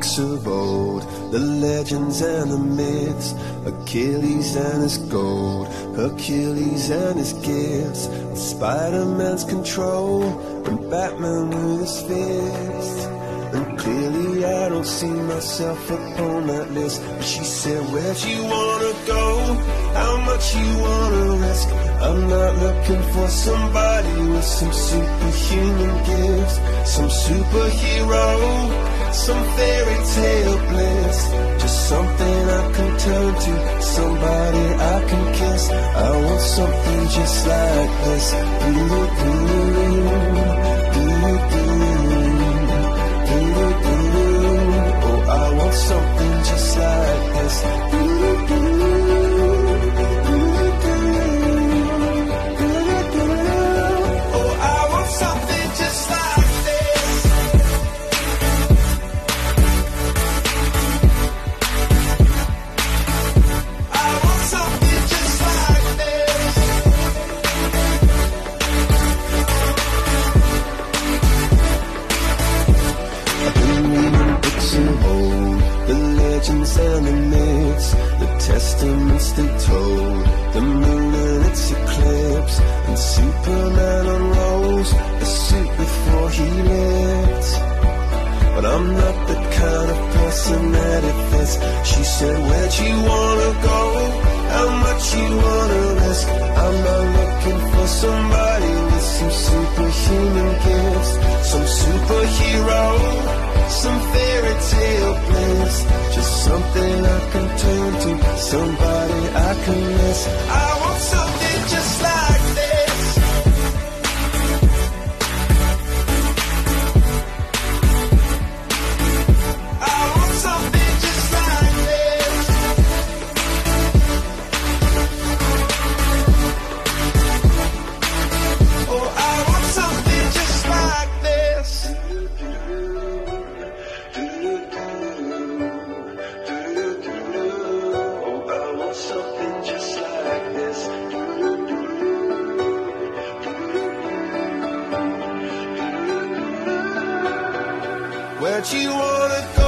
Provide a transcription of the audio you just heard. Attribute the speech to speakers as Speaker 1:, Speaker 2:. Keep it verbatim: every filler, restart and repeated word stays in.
Speaker 1: books of old, the legends and the myths, Achilles and his gold, Hercules and his gifts, and Spider-Man's control, and Batman with his fists. And clearly I don't see myself upon that list. But she said, where'd you wanna go? How much you wanna risk? I'm not looking for somebody with some superhuman gifts, some superhero, some fairy tale bliss. Just something I can turn to, somebody I can kiss. I want something just like this. Ooh, oh, I want something just like this. Oh, I want something just like this. I want something just like this. I've been reading books of old, the legends and the myths, the testaments they told, the moon and its eclipse, and Superman unrolls the suit before he lived. But I'm not the kind of person that it fits. She said, where'd you wanna go? How much you wanna risk? I'm not looking for somebody with some superhuman gifts, some superhero, some fairy tale bliss. Just something I can turn to, somebody I can miss. I want something just like this. I want something just like this. Oh, I want something just like this. Oh, I want something just like this. Where'd you wanna go?